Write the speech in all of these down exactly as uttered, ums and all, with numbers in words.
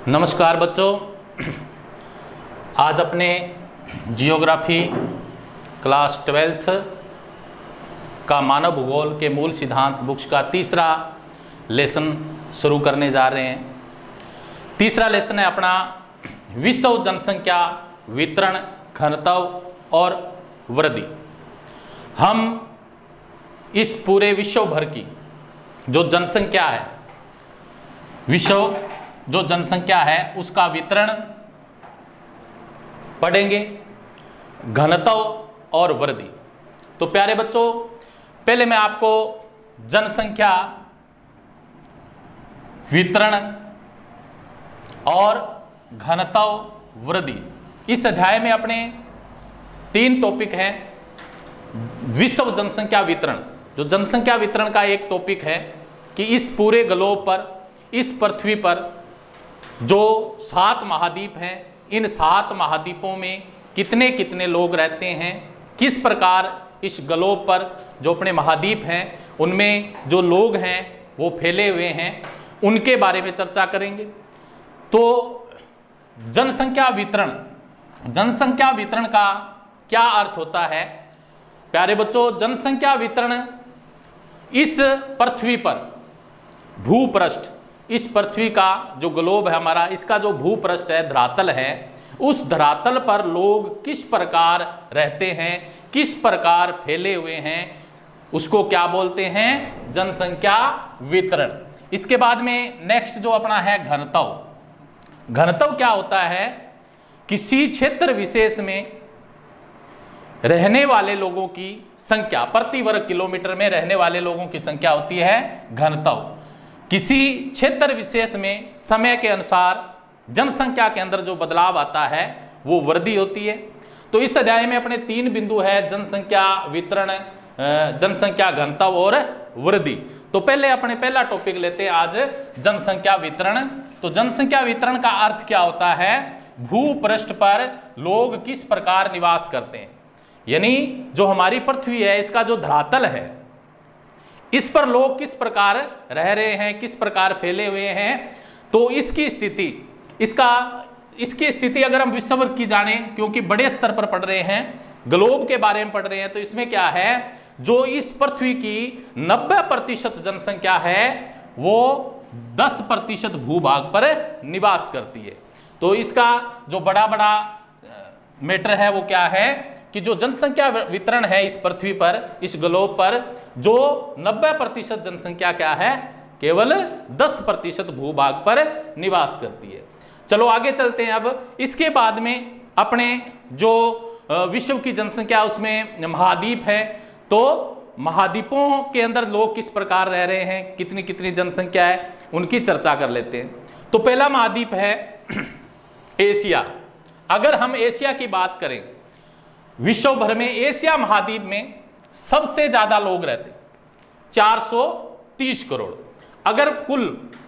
नमस्कार बच्चों, आज अपने जियोग्राफी क्लास ट्वेल्थ का मानव भूगोल के मूल सिद्धांत बुक्स का तीसरा लेसन शुरू करने जा रहे हैं। तीसरा लेसन है अपना विश्व जनसंख्या वितरण, घनत्व और वृद्धि। हम इस पूरे विश्व भर की जो जनसंख्या है, विश्व जो जनसंख्या है उसका वितरण पढ़ेंगे, घनत्व और वृद्धि। तो प्यारे बच्चों, पहले मैं आपको जनसंख्या वितरण और घनत्व वृद्धि, इस अध्याय में अपने तीन टॉपिक हैं। विश्व जनसंख्या वितरण, जो जनसंख्या वितरण का एक टॉपिक है कि इस पूरे ग्लोब पर, इस पृथ्वी पर जो सात महाद्वीप हैं, इन सात महाद्वीपों में कितने कितने लोग रहते हैं, किस प्रकार इस ग्लोब पर जो अपने महाद्वीप हैं उनमें जो लोग हैं वो फैले हुए हैं, उनके बारे में चर्चा करेंगे। तो जनसंख्या वितरण, जनसंख्या वितरण का क्या अर्थ होता है? प्यारे बच्चों, जनसंख्या वितरण इस पृथ्वी पर भूपृष्ठ, इस पृथ्वी का जो ग्लोब है हमारा, इसका जो भूपृष्ठ है, धरातल है, उस धरातल पर लोग किस प्रकार रहते हैं, किस प्रकार फैले हुए हैं, उसको क्या बोलते हैं? जनसंख्या वितरण। इसके बाद में नेक्स्ट जो अपना है घनत्व। घनत्व क्या होता है? किसी क्षेत्र विशेष में रहने वाले लोगों की संख्या, प्रति वर्ग किलोमीटर में रहने वाले लोगों की संख्या होती है घनत्व। किसी क्षेत्र विशेष में समय के अनुसार जनसंख्या के अंदर जो बदलाव आता है वो वृद्धि होती है। तो इस अध्याय में अपने तीन बिंदु है, जनसंख्या वितरण, जनसंख्या घनत्व और वृद्धि। तो पहले अपने पहला टॉपिक लेते हैं आज, जनसंख्या वितरण। तो जनसंख्या वितरण का अर्थ क्या होता है? भूपृष्ठ पर लोग किस प्रकार निवास करते हैं, यानी जो हमारी पृथ्वी है, इसका जो धरातल है, इस पर लोग किस प्रकार रह रहे हैं, किस प्रकार फैले हुए हैं। तो इसकी स्थिति, इसका इसकी स्थिति अगर हम विश्व भर की जानें, क्योंकि बड़े स्तर पर पढ़ रहे हैं, ग्लोब के बारे में पढ़ रहे हैं, तो इसमें क्या है, जो इस पृथ्वी की नब्बे प्रतिशत जनसंख्या है वो दस प्रतिशत भूभाग पर निवास करती है। तो इसका जो बड़ा बड़ा मैटर है वो क्या है कि जो जनसंख्या वितरण है इस पृथ्वी पर, इस ग्लोब पर, जो नब्बे प्रतिशत जनसंख्या क्या है, केवल दस प्रतिशत भूभाग पर निवास करती है। चलो आगे चलते हैं। अब इसके बाद में अपने जो विश्व की जनसंख्या, उसमें महाद्वीप है, तो महाद्वीपों के अंदर लोग किस प्रकार रह रहे हैं, कितनी कितनी जनसंख्या है, उनकी चर्चा कर लेते हैं। तो पहला महाद्वीप है एशिया। अगर हम एशिया की बात करें, विश्व भर में एशिया महाद्वीप में सबसे ज्यादा लोग रहते हैं, चार सौ तीस करोड़। अगर कुल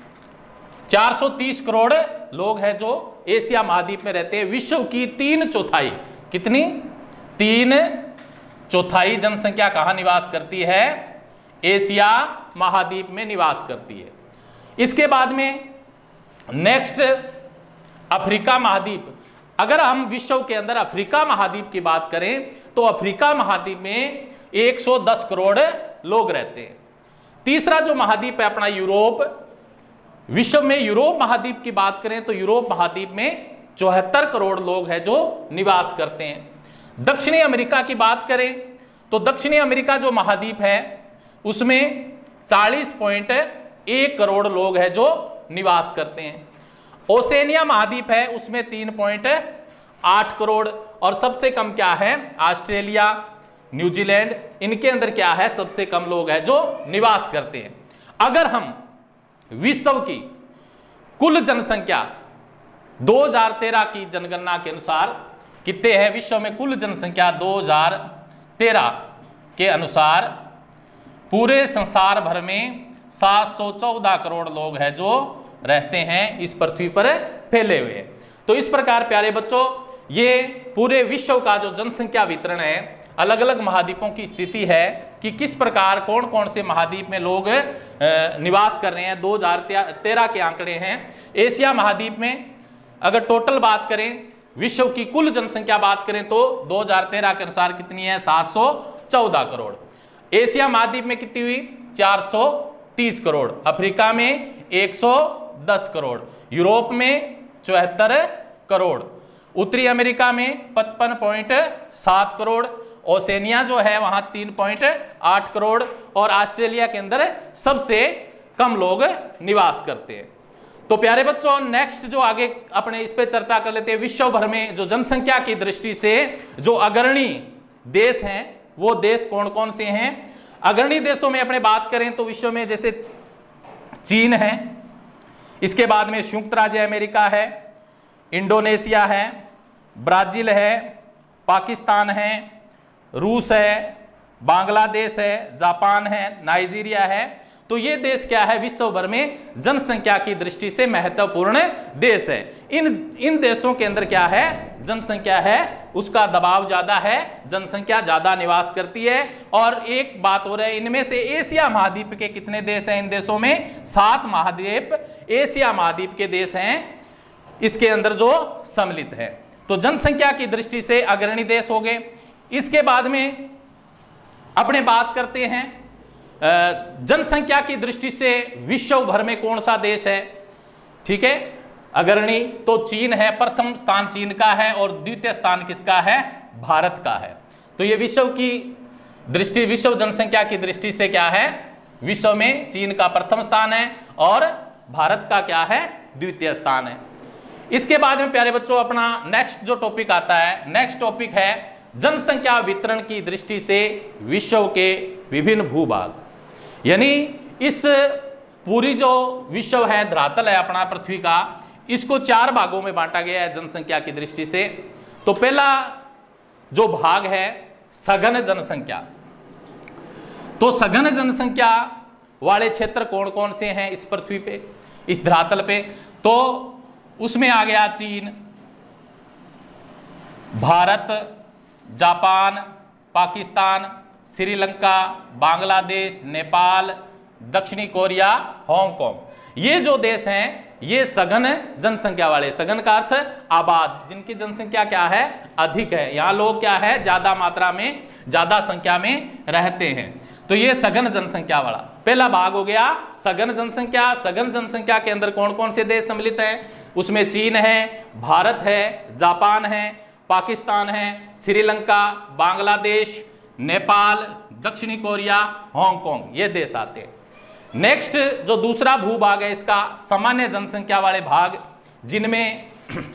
चार सौ तीस करोड़ लोग हैं जो एशिया महाद्वीप में रहते हैं, विश्व की तीन चौथाई, कितनी? तीन चौथाई जनसंख्या कहां निवास करती है? एशिया महाद्वीप में निवास करती है। इसके बाद में नेक्स्ट अफ्रीका महाद्वीप। अगर हम विश्व के अंदर अफ्रीका महाद्वीप की बात करें तो अफ्रीका महाद्वीप में एक सौ दस करोड़ लोग रहते हैं। तीसरा जो महाद्वीप है अपना यूरोप। विश्व में यूरोप महाद्वीप की बात करें तो यूरोप महाद्वीप में चौहत्तर करोड़ लोग हैं जो निवास करते हैं। दक्षिणी अमेरिका की बात करें तो दक्षिणी अमेरिका जो महाद्वीप है उसमें चालीस पॉइंट एक करोड़ लोग हैं जो निवास करते हैं। ओसेनिया महाद्वीप है, उसमें तीन पॉइंट आठ करोड़। और सबसे कम क्या है? ऑस्ट्रेलिया, न्यूजीलैंड, इनके अंदर क्या है, सबसे कम लोग हैं जो निवास करते हैं। अगर हम विश्व की कुल जनसंख्या दो हज़ार तेरह की जनगणना के अनुसार कितने हैं विश्व में, कुल जनसंख्या दो हज़ार तेरह के अनुसार पूरे संसार भर में सात सौ चौदह करोड़ लोग हैं जो रहते हैं इस पृथ्वी पर फैले हुए। तो इस प्रकार प्यारे बच्चों, ये पूरे विश्व का जो जनसंख्या वितरण है, अलग अलग महाद्वीपों की स्थिति है कि किस प्रकार कौन कौन से महाद्वीप में लोग निवास कर रहे हैं, दो हजार तेरह के आंकड़े हैं। एशिया महाद्वीप में अगर टोटल बात करें, विश्व की कुल जनसंख्या बात करें तो दो हजार तेरह के अनुसार कितनी है, सात सौ चौदह करोड़। एशिया महाद्वीप में कितनी हुई, चार सौ तीस करोड़। अफ्रीका में एक सौ दस करोड़। यूरोप में चौहत्तर करोड़। उत्तरी अमेरिका में पचपन पॉइंट सात करोड़। ओसेनिया जो है वहां तीन पॉइंट आठ करोड़। और ऑस्ट्रेलिया के अंदर सबसे कम लोग निवास करते हैं। तो प्यारे बच्चों, नेक्स्ट जो आगे अपने इस पे चर्चा कर लेते हैं, विश्व भर में जो जनसंख्या की दृष्टि से जो अग्रणी देश हैं वो देश कौन कौन से हैं। अग्रणी देशों में अपने बात करें तो विश्व में जैसे चीन है, इसके बाद में संयुक्त राज्य अमेरिका है, इंडोनेशिया है, ब्राजील है, पाकिस्तान है, रूस है, बांग्लादेश है, जापान है, नाइजीरिया है। तो ये देश क्या है, विश्व भर में जनसंख्या की दृष्टि से महत्वपूर्ण देश है। इन इन देशों के अंदर क्या है, जनसंख्या है उसका दबाव ज्यादा है, जनसंख्या ज्यादा निवास करती है। और एक बात हो रही है, इनमें से एशिया महाद्वीप के कितने देश हैं, इन देशों में सात महाद्वीप एशिया महाद्वीप के देश हैं इसके अंदर जो सम्मिलित है। तो जनसंख्या की दृष्टि से अग्रणी देश हो गए। इसके बाद में अपने बात करते हैं जनसंख्या की दृष्टि से विश्व भर में कौन सा देश है। ठीक है, अग्रणी तो चीन है, प्रथम स्थान चीन का है और द्वितीय स्थान किसका है, भारत का है। तो ये विश्व की दृष्टि, विश्व जनसंख्या की दृष्टि से क्या है, विश्व में चीन का प्रथम स्थान है और भारत का क्या है, द्वितीय स्थान है। इसके बाद में प्यारे बच्चों अपना नेक्स्ट जो टॉपिक आता है, नेक्स्ट टॉपिक है जनसंख्या वितरण की दृष्टि से विश्व के विभिन्न भूभाग। यानी इस पूरी जो विश्व है, धरातल है अपना पृथ्वी का, इसको चार भागों में बांटा गया है जनसंख्या की दृष्टि से। तो पहला जो भाग है सघन जनसंख्या। तो सघन जनसंख्या वाले क्षेत्र कौन कौन से हैं इस पृथ्वी पे, इस धरातल पे, तो उसमें आ गया चीन, भारत, जापान, पाकिस्तान, श्रीलंका, बांग्लादेश, नेपाल, दक्षिणी कोरिया, हांगकांग। ये जो देश हैं ये सघन जनसंख्या वाले, सघन का अर्थ आबाद, जिनकी जनसंख्या क्या है, अधिक है। यहाँ लोग क्या है, ज्यादा मात्रा में, ज्यादा संख्या में रहते हैं। तो ये सघन जनसंख्या वाला पहला भाग हो गया सघन जनसंख्या। सघन जनसंख्या के अंदर कौन कौन से देश सम्मिलित हैं, उसमें चीन है, भारत है, जापान है, पाकिस्तान है, श्रीलंका, बांग्लादेश, नेपाल, दक्षिणी कोरिया, हांगकांग, ये देश आते हैं। नेक्स्ट जो दूसरा भूभाग है इसका सामान्य जनसंख्या वाले भाग, जिनमें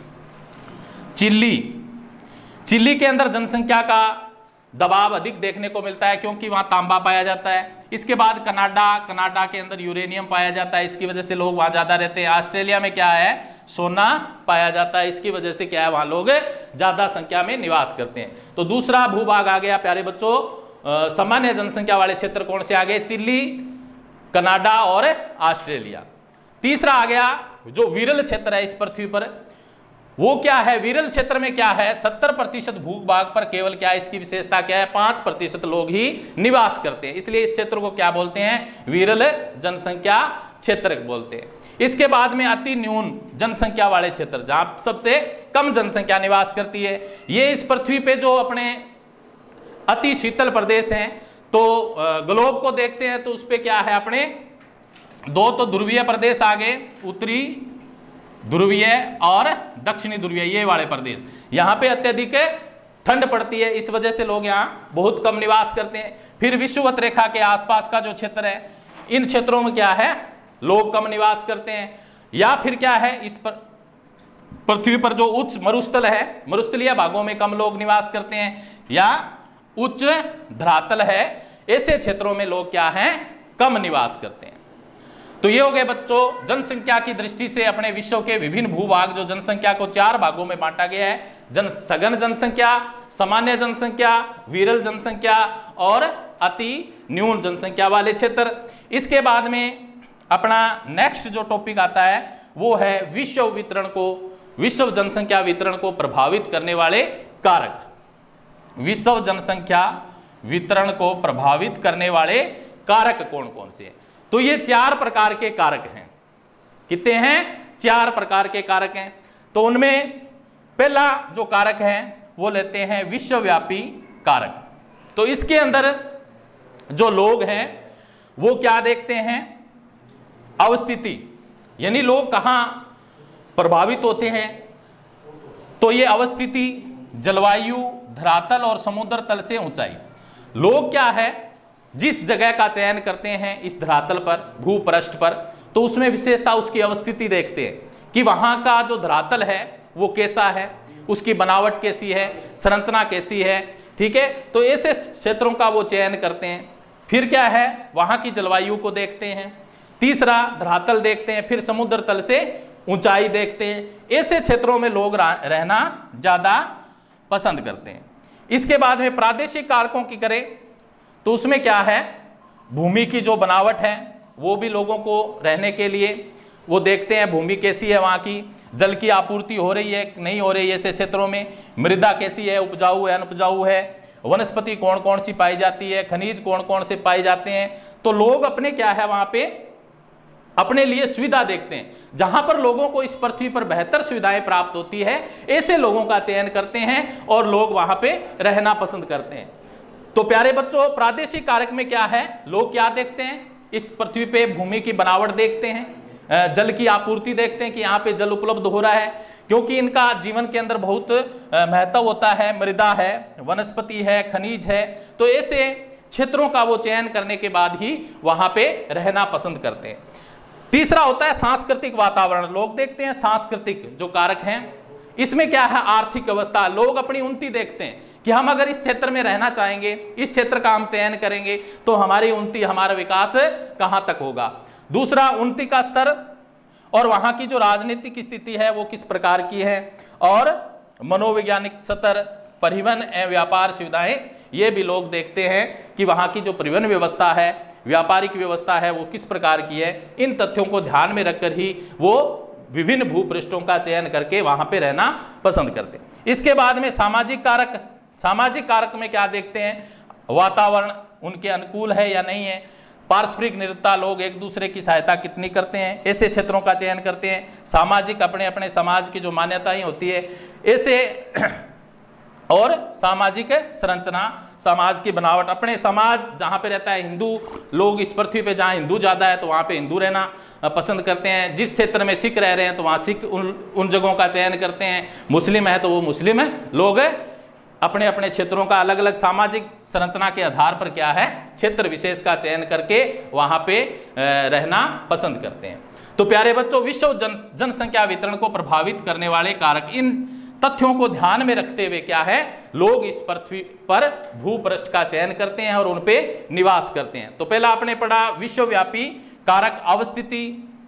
चिली, चिली के अंदर जनसंख्या का दबाव अधिक देखने को मिलता है क्योंकि वहां तांबा पाया जाता है। इसके बाद कनाडा, कनाडा के अंदर यूरेनियम पाया जाता है, इसकी वजह से लोग वहां ज्यादा रहते हैं। ऑस्ट्रेलिया में क्या है, सोना पाया जाता है, इसकी वजह से क्या है, वहां लोग ज्यादा संख्या में निवास करते हैं। तो दूसरा भूभाग आ गया प्यारे बच्चों सामान्य जनसंख्या वाले क्षेत्र कौन से आ गए, चिली, कनाडा और ऑस्ट्रेलिया। तीसरा आ गया जो विरल क्षेत्र है इस पृथ्वी पर, वो क्या है, विरल क्षेत्र में क्या है, सत्तर प्रतिशत भूभाग पर केवल क्या है, इसकी विशेषता क्या है, पांच प्रतिशत लोग ही निवास करते हैं, इसलिए इस क्षेत्र को क्या बोलते हैं, विरल जनसंख्या क्षेत्र बोलते हैं। इसके बाद में अति न्यून जनसंख्या वाले क्षेत्र, जहां सबसे कम जनसंख्या निवास करती है, ये इस पृथ्वी पे जो अपने अति शीतल प्रदेश हैं। तो ग्लोब को देखते हैं तो उस पे क्या है, अपने दो तो ध्रुवीय प्रदेश आ गए, उत्तरी ध्रुवीय और दक्षिणी ध्रुवीय, ये वाले प्रदेश, यहाँ पे अत्यधिक ठंड पड़ती है, इस वजह से लोग यहाँ बहुत कम निवास करते हैं। फिर विषुवत रेखा के आसपास का जो क्षेत्र है, इन क्षेत्रों में क्या है, लोग कम निवास करते हैं। या फिर क्या है, इस पर पृथ्वी पर जो उच्च मरुस्थल है, मरुस्थलीय भागों में कम लोग निवास करते हैं, या उच्च धरातल है, ऐसे क्षेत्रों में लोग क्या हैं, कम निवास करते हैं। तो ये हो गए बच्चों जनसंख्या की दृष्टि से अपने विश्व के विभिन्न भूभाग, जो जनसंख्या को चार भागों में बांटा गया है, जन सघन जनसंख्या, सामान्य जनसंख्या, विरल जनसंख्या और अति न्यून जनसंख्या वाले क्षेत्र। इसके बाद में अपना नेक्स्ट जो टॉपिक आता है वो है विश्व वितरण को, विश्व जनसंख्या वितरण को प्रभावित करने वाले कारक। विश्व जनसंख्या वितरण को प्रभावित करने वाले कारक कौन कौन से हैं? तो ये चार प्रकार के कारक हैं। कितने हैं? चार प्रकार के कारक हैं। तो उनमें पहला जो कारक है वो लेते हैं विश्वव्यापी कारक। तो इसके अंदर जो लोग हैं वो क्या देखते हैं? अवस्थिति, यानी लोग कहाँ प्रभावित होते हैं। तो ये अवस्थिति, जलवायु, धरातल और समुद्र तल से ऊंचाई। लोग क्या है, जिस जगह का चयन करते हैं इस धरातल पर, भूपृष्ठ पर, तो उसमें विशेषता उसकी अवस्थिति देखते हैं कि वहां का जो धरातल है वो कैसा है, उसकी बनावट कैसी है, संरचना कैसी है। ठीक है, तो ऐसे क्षेत्रों का वो चयन करते हैं। फिर क्या है, वहां की जलवायु को देखते हैं। तीसरा धरातल देखते हैं, फिर समुद्र तल से ऊंचाई देखते हैं। ऐसे क्षेत्रों में लोग रहना ज्यादा पसंद करते हैं। इसके बाद में प्रादेशिक कारकों की करें तो उसमें क्या है, भूमि की जो बनावट है वो भी लोगों को रहने के लिए वो देखते हैं, भूमि कैसी है, वहाँ की जल की आपूर्ति हो रही है नहीं हो रही है ऐसे क्षेत्रों में, मृदा कैसी है, उपजाऊ है अनुपजाऊ है, वनस्पति कौन कौन सी पाई जाती है, खनिज कौन कौन से पाए जाते हैं। तो लोग अपने क्या है वहाँ पे अपने लिए सुविधा देखते हैं। जहां पर लोगों को इस पृथ्वी पर बेहतर सुविधाएं प्राप्त होती है ऐसे लोगों का चयन करते हैं और लोग वहां पे रहना पसंद करते हैं। तो प्यारे बच्चों, प्रादेशिक कारक में क्या है, लोग क्या देखते हैं, इस पृथ्वी पे भूमि की बनावट देखते हैं, जल की आपूर्ति देखते हैं कि यहाँ पे जल उपलब्ध हो रहा है, क्योंकि इनका जीवन के अंदर बहुत महत्व होता है, मृदा है, वनस्पति है, खनिज है। तो ऐसे क्षेत्रों का वो चयन करने के बाद ही वहां पे रहना पसंद करते हैं। तीसरा होता है सांस्कृतिक वातावरण। लोग देखते हैं सांस्कृतिक जो कारक हैं, इसमें क्या है, आर्थिक अवस्था। लोग अपनी उन्नति देखते हैं कि हम अगर इस क्षेत्र में रहना चाहेंगे, इस क्षेत्र का हम चयन करेंगे तो हमारी उन्नति, हमारा विकास कहाँ तक होगा। दूसरा उन्नति का स्तर और वहाँ की जो राजनीतिक स्थिति है वो किस प्रकार की है, और मनोवैज्ञानिक स्तर, परिवहन एवं व्यापार सुविधाएं, ये भी लोग देखते हैं कि वहाँ की जो परिवहन व्यवस्था है, व्यापारिक व्यवस्था है वो किस प्रकार की है। इन तथ्यों को ध्यान में रखकर ही वो विभिन्न भूपृष्ठों का चयन करके वहां पे रहना पसंद करते हैं। इसके बाद में सामाजिक कारक। सामाजिक कारक में क्या देखते हैं, वातावरण उनके अनुकूल है या नहीं है, पारस्परिक निरंतरता, लोग एक दूसरे की सहायता कितनी करते हैं, ऐसे क्षेत्रों का चयन करते हैं। सामाजिक, अपने अपने समाज की जो मान्यताएं होती है ऐसे, और सामाजिक संरचना, समाज की बनावट, अपने समाज जहाँ पे रहता है, हिंदू लोग इस पृथ्वी पे जहाँ हिंदू ज़्यादा है तो वहाँ पे हिंदू रहना पसंद करते हैं। जिस क्षेत्र में सिख रह रहे हैं तो वहाँ सिख उन उन जगहों का चयन करते हैं। मुस्लिम है तो वो मुस्लिम है। लोग अपने अपने क्षेत्रों का अलग अलग सामाजिक संरचना के आधार पर क्या है, क्षेत्र विशेष का चयन करके वहाँ पे रहना पसंद करते हैं। तो प्यारे बच्चों, विश्व जन जनसंख्या वितरण को प्रभावित करने वाले कारक, इन तथ्यों को ध्यान में रखते हुए क्या है, लोग इस पृथ्वी पर भूपृष्ठ का चयन करते हैं और उन पे निवास करते हैं। तो पहला आपने पढ़ा विश्वव्यापी कारक, अवस्थिति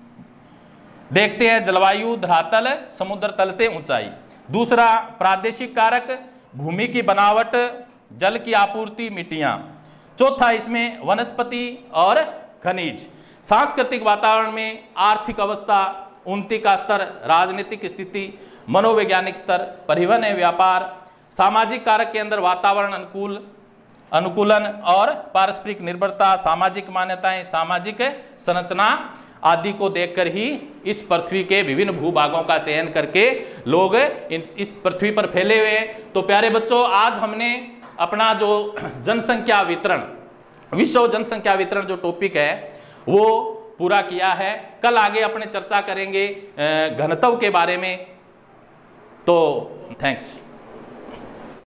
देखते हैं, जलवायु, धरातल, समुद्र तल से ऊंचाई। दूसरा प्रादेशिक कारक, भूमि की बनावट, जल की आपूर्ति, मिट्टियां। चौथा इसमें वनस्पति और खनिज। सांस्कृतिक वातावरण में आर्थिक अवस्था, उन्नति का स्तर, राजनीतिक स्थिति, मनोवैज्ञानिक स्तर, परिवहन एवं व्यापार। सामाजिक कारक के अंदर वातावरण अनुकूल अनुकूलन और पारस्परिक निर्भरता, सामाजिक मान्यताएं, सामाजिक संरचना आदि को देखकर ही इस पृथ्वी के विभिन्न भूभागों का चयन करके लोग इस पृथ्वी पर फैले हुए हैं। तो प्यारे बच्चों, आज हमने अपना जो जनसंख्या वितरण, विश्व जनसंख्या वितरण जो टॉपिक है वो पूरा किया है। कल आगे अपने चर्चा करेंगे घनत्व के बारे में। तो थैंक्स।